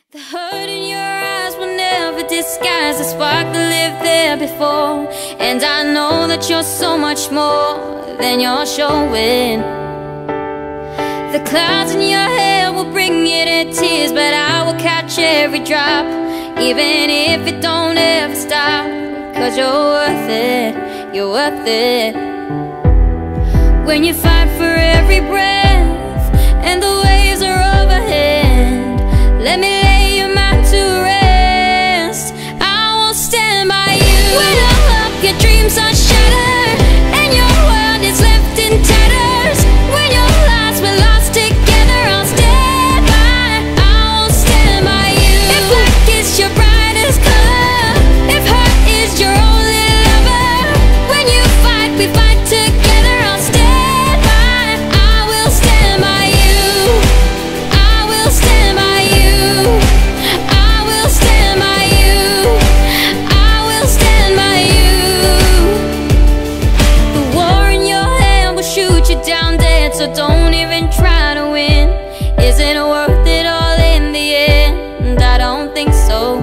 The hurt in your eyes will never disguise the spark that lived there before. And I know that you're so much more than you're showing. The clouds in your hair will bring you to tears, but I will catch every drop, even if it don't ever stop. Cause you're worth it, you're worth it. When you fight for every breath and the waves are overhead, let me lay your mind to rest. I will stand by you. When all of your dreams are shattered and your world is left in tatters, when your lives were lost together, I'll stand by. I will stand by you. If black is your brightest color, if hurt is your only lover, when you fight, we fight together. I'll stand by. I will stand by you. I will stand by you. I will stand by you. I will stand by you. The war in your hand will shoot you down dead, so don't even try to win. Is it worth it all in the end? I don't think so.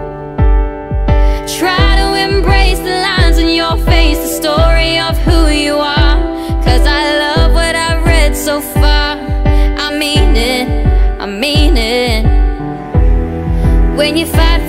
Try to embrace the lines in your face, the story of who you are. Cause I love what I've read so far. I mean it, I mean it. When you fight